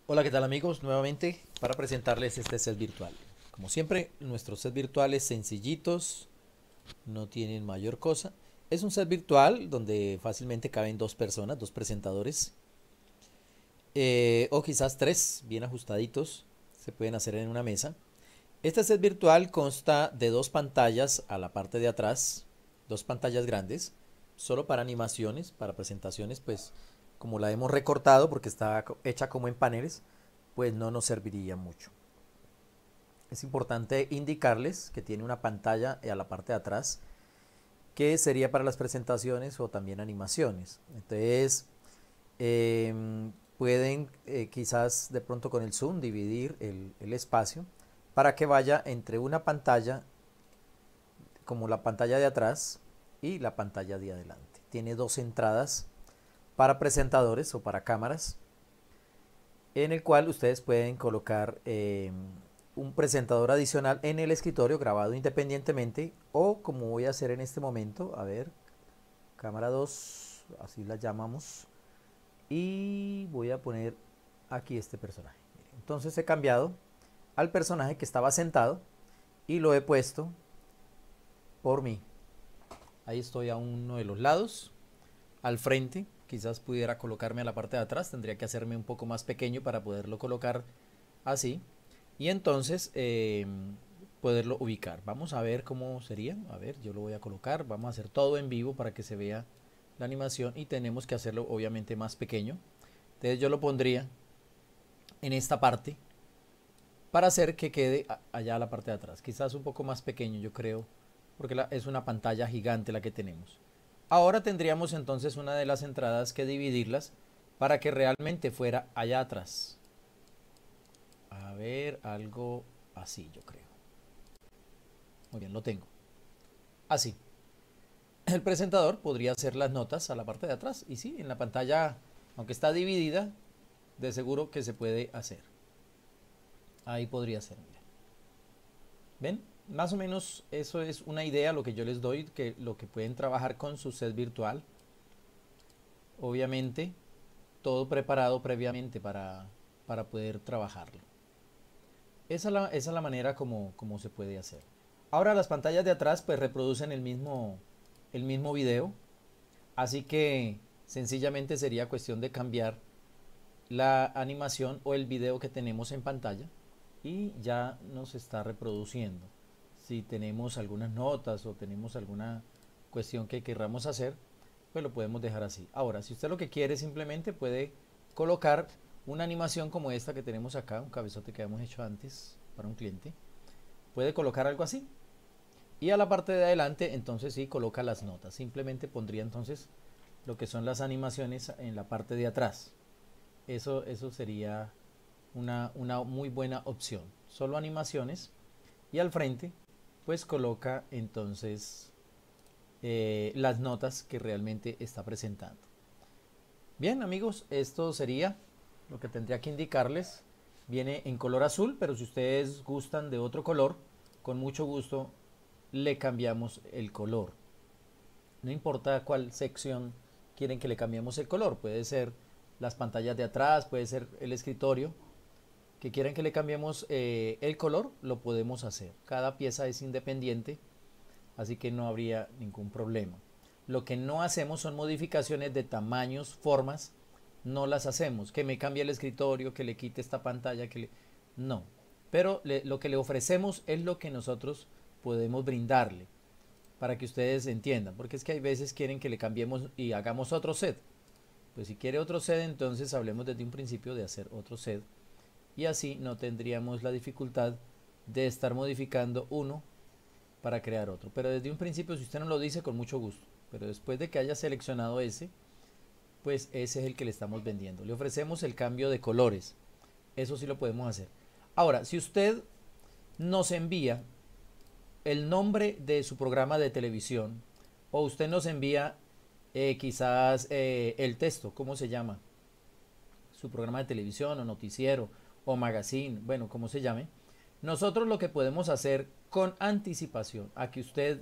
Hola, ¿qué tal amigos? Nuevamente para presentarles este set virtual. Como siempre, nuestros sets virtuales sencillitos, no tienen mayor cosa. Es un set virtual donde fácilmente caben dos personas, dos presentadores, o quizás tres, bien ajustaditos, se pueden hacer en una mesa. Este set virtual consta de dos pantallas a la parte de atrás, dos pantallas grandes, solo para animaciones, para presentaciones, pues como la hemos recortado porque está hecha como en paneles, pues no nos serviría mucho. Es importante indicarles que tiene una pantalla a la parte de atrás que sería para las presentaciones o también animaciones. Entonces, eh, pueden quizás de pronto con el zoom dividir el espacio para que vaya entre una pantalla como la pantalla de atrás y la pantalla de adelante. Tiene dos entradas para presentadores o para cámaras en el cual ustedes pueden colocar un presentador adicional en el escritorio grabado independientemente o como voy a hacer en este momento, a ver, cámara 2, así la llamamos, y voy a poner aquí este personaje. Entonces he cambiado al personaje que estaba sentado y lo he puesto por mí. Ahí estoy a uno de los lados, al frente. Quizás pudiera colocarme a la parte de atrás, tendría que hacerme un poco más pequeño para poderlo colocar así. Y entonces poderlo ubicar. Vamos a ver cómo sería. A ver, yo lo voy a colocar. Vamos a hacer todo en vivo para que se vea la animación y tenemos que hacerlo obviamente más pequeño. Entonces yo lo pondría en esta parte para hacer que quede allá a la parte de atrás. Quizás un poco más pequeño, yo creo, porque es una pantalla gigante la que tenemos. Ahora tendríamos entonces una de las entradas que dividirlas para que realmente fuera allá atrás. A ver, algo así yo creo. Muy bien, lo tengo. Así. El presentador podría hacer las notas a la parte de atrás. Y sí, en la pantalla, aunque está dividida, de seguro que se puede hacer. Ahí podría ser, mira. ¿Ven? Más o menos eso es una idea lo que yo les doy, que lo que pueden trabajar con su set virtual. Obviamente, todo preparado previamente para poder trabajarlo. Esa es la manera como se puede hacer. Ahora las pantallas de atrás pues reproducen el mismo video, así que sencillamente sería cuestión de cambiar la animación o el video que tenemos en pantalla y ya nos está reproduciendo. Si tenemos algunas notas o tenemos alguna cuestión que querramos hacer, pues lo podemos dejar así. Ahora, si usted lo que quiere simplemente puede colocar una animación como esta que tenemos acá, un cabezote que habíamos hecho antes para un cliente. Puede colocar algo así. Y a la parte de adelante, entonces sí, coloca las notas. Simplemente pondría entonces lo que son las animaciones en la parte de atrás. Eso sería una muy buena opción. Solo animaciones. Y al frente, pues coloca entonces las notas que realmente está presentando. Bien, amigos, esto sería lo que tendría que indicarles. Viene en color azul, pero si ustedes gustan de otro color, con mucho gusto le cambiamos el color. No importa cuál sección quieren que le cambiemos el color. Puede ser las pantallas de atrás, puede ser el escritorio. Que quieren que le cambiemos el color, lo podemos hacer. Cada pieza es independiente, así que no habría ningún problema. Lo que no hacemos son modificaciones de tamaños, formas, no las hacemos. Que me cambie el escritorio, que le quite esta pantalla, no. Pero lo que le ofrecemos es lo que nosotros podemos brindarle para que ustedes entiendan, porque es que hay veces quieren que le cambiemos y hagamos otro set. Pues si quiere otro set, entonces hablemos desde un principio de hacer otro set y así no tendríamos la dificultad de estar modificando uno para crear otro. Pero desde un principio, si usted no lo dice, con mucho gusto. Pero después de que haya seleccionado ese, pues ese es el que le estamos vendiendo. Le ofrecemos el cambio de colores. Eso sí lo podemos hacer. Ahora, si usted nos envía el nombre de su programa de televisión o usted nos envía quizás el texto, ¿cómo se llama? Su programa de televisión o noticiero o magazine, bueno, como se llame. Nosotros lo que podemos hacer con anticipación a que usted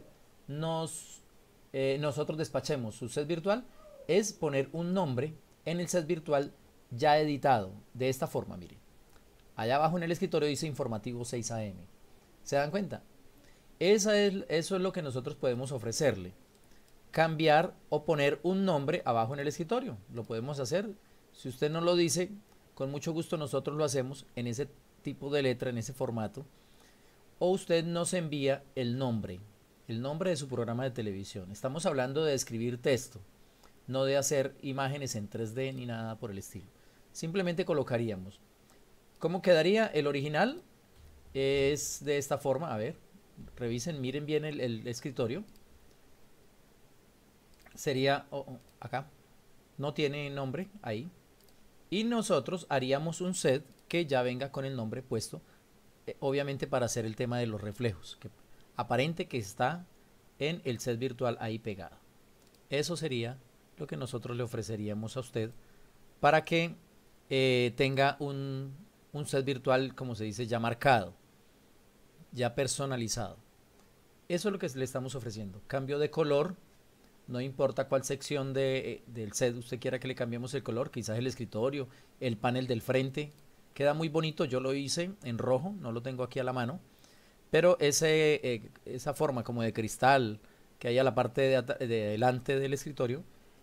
nosotros despachemos su set virtual es poner un nombre en el set virtual ya editado, de esta forma, miren. Allá abajo en el escritorio dice informativo 6 AM. ¿Se dan cuenta? Eso es lo que nosotros podemos ofrecerle. Cambiar o poner un nombre abajo en el escritorio. Lo podemos hacer. Si usted no lo dice, con mucho gusto nosotros lo hacemos en ese tipo de letra, en ese formato. O usted nos envía el nombre de su programa de televisión. Estamos hablando de escribir texto, no de hacer imágenes en 3D ni nada por el estilo. Simplemente colocaríamos. ¿Cómo quedaría? El original es de esta forma. A ver, revisen, miren bien el escritorio. Sería acá. No tiene nombre ahí. Y nosotros haríamos un set que ya venga con el nombre puesto. Obviamente para hacer el tema de los reflejos. Que aparente que está en el set virtual ahí pegado. Eso sería lo que nosotros le ofreceríamos a usted para que tenga un set virtual, como se dice, ya marcado, ya personalizado. Eso es lo que le estamos ofreciendo. Cambio de color, no importa cuál sección del set usted quiera que le cambiemos el color, quizás el escritorio, el panel del frente, queda muy bonito. Yo lo hice en rojo, no lo tengo aquí a la mano, pero esa forma como de cristal que hay a la parte de delante del escritorio,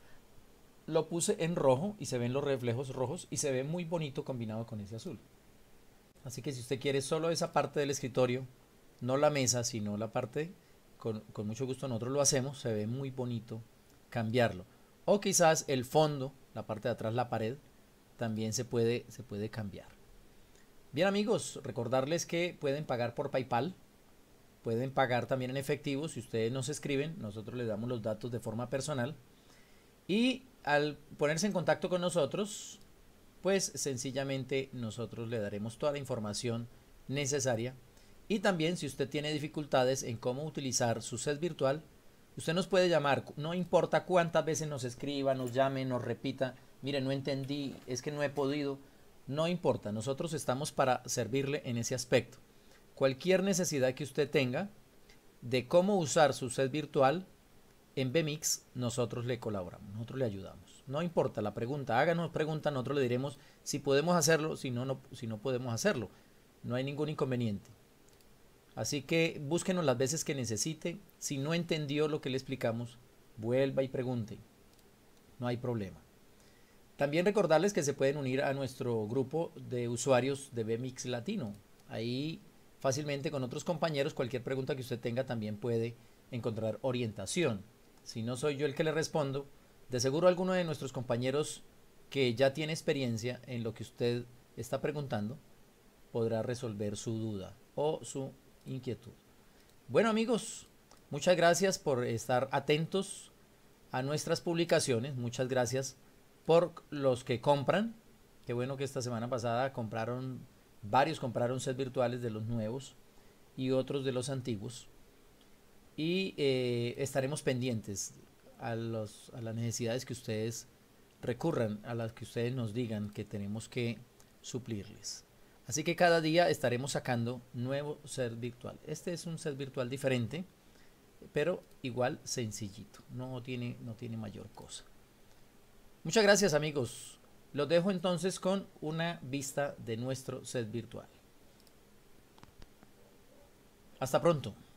lo puse en rojo y se ven los reflejos rojos y se ve muy bonito combinado con ese azul. Así que si usted quiere solo esa parte del escritorio, no la mesa, sino la parte, con mucho gusto nosotros lo hacemos, se ve muy bonito cambiarlo. O quizás el fondo, la parte de atrás, la pared, también se puede cambiar. Bien amigos, recordarles que pueden pagar por PayPal, pueden pagar también en efectivo. Si ustedes nos escriben, nosotros les damos los datos de forma personal. Y al ponerse en contacto con nosotros, pues sencillamente nosotros le daremos toda la información necesaria. Y también si usted tiene dificultades en cómo utilizar su set virtual, usted nos puede llamar, no importa cuántas veces nos escriba, nos llame, nos repita, mire, no entendí, es que no he podido, no importa, nosotros estamos para servirle en ese aspecto. Cualquier necesidad que usted tenga de cómo usar su set virtual en BMix, nosotros le colaboramos, nosotros le ayudamos. No importa la pregunta, háganos pregunta, nosotros le diremos si podemos hacerlo, si no podemos hacerlo. No hay ningún inconveniente. Así que búsquenos las veces que necesite. Si no entendió lo que le explicamos, vuelva y pregunte. No hay problema. También recordarles que se pueden unir a nuestro grupo de usuarios de BMix Latino. Ahí fácilmente con otros compañeros, cualquier pregunta que usted tenga también puede encontrar orientación. Si no soy yo el que le respondo, de seguro alguno de nuestros compañeros que ya tiene experiencia en lo que usted está preguntando podrá resolver su duda o su inquietud. Bueno amigos, muchas gracias por estar atentos a nuestras publicaciones. Muchas gracias por los que compran. Qué bueno que esta semana pasada varios compraron sets virtuales de los nuevos y otros de los antiguos. Y estaremos pendientes a las necesidades que ustedes recurran, a las que ustedes nos digan que tenemos que suplirles. Así que cada día estaremos sacando nuevo set virtual. Este es un set virtual diferente, pero igual sencillito, no tiene mayor cosa. Muchas gracias amigos. Los dejo entonces con una vista de nuestro set virtual. Hasta pronto.